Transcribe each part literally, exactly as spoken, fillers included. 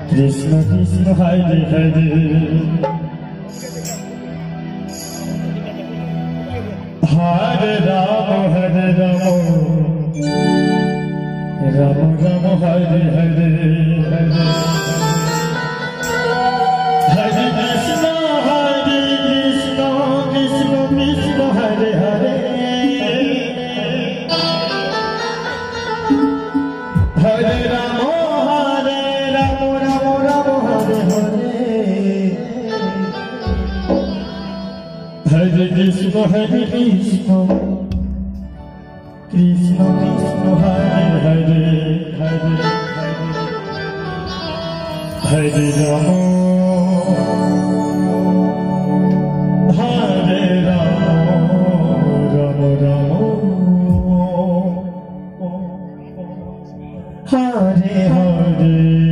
Krishna Krishna Hare Hare Hare Ram Hare Ram Ram Ram Hare Hare Hare Hare Krishna Hare Krishna Krishna Krishna Hare Hare Hare Ram Hare Ram Ram Ram Hare Hare Hare Krishna Hare Krishna Krishna Krishna Hare Hare Hare Hare Ram Hare Ram Ram Ram Hare Hare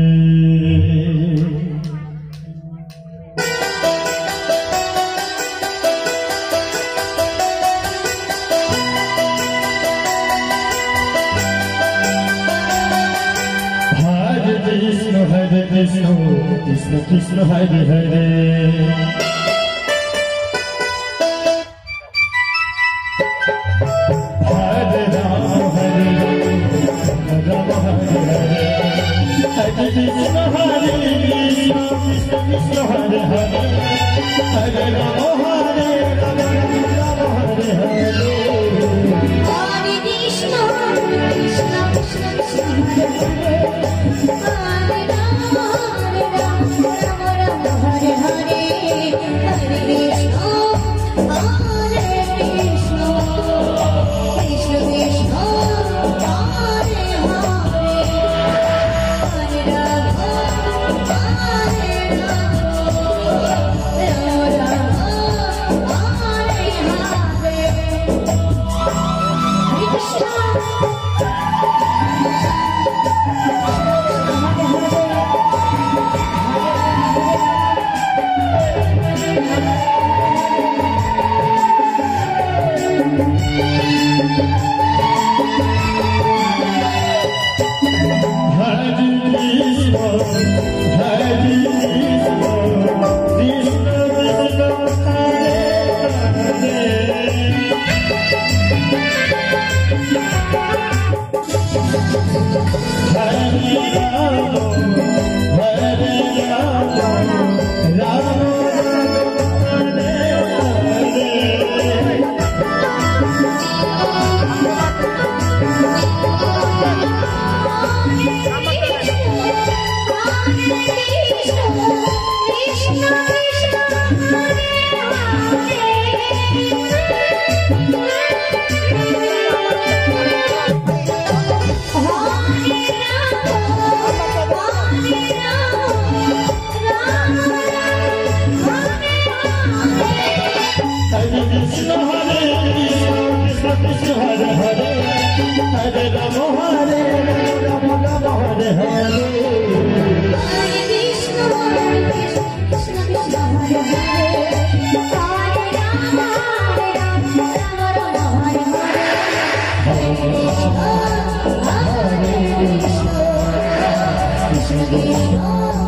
Krishna Hare Krishna Krishna Krishna Hare Hare Hare Ram Hare Ram Hare Hare Hare Krishna Hare Krishna Krishna Krishna Hare Hare Hare Ram Hare Ram Ram Hare Hare Hare Krishna Krishna Krishna Krishna Hare Hare Hare Ram Hare Ram Ram Hare Hare Hare Krishna Hare Krishna Krishna Krishna Hare Hare Hare Ram Hare Ram Ram Ram Hare Hare Hare Krishna Hare Krishna Krishna Krishna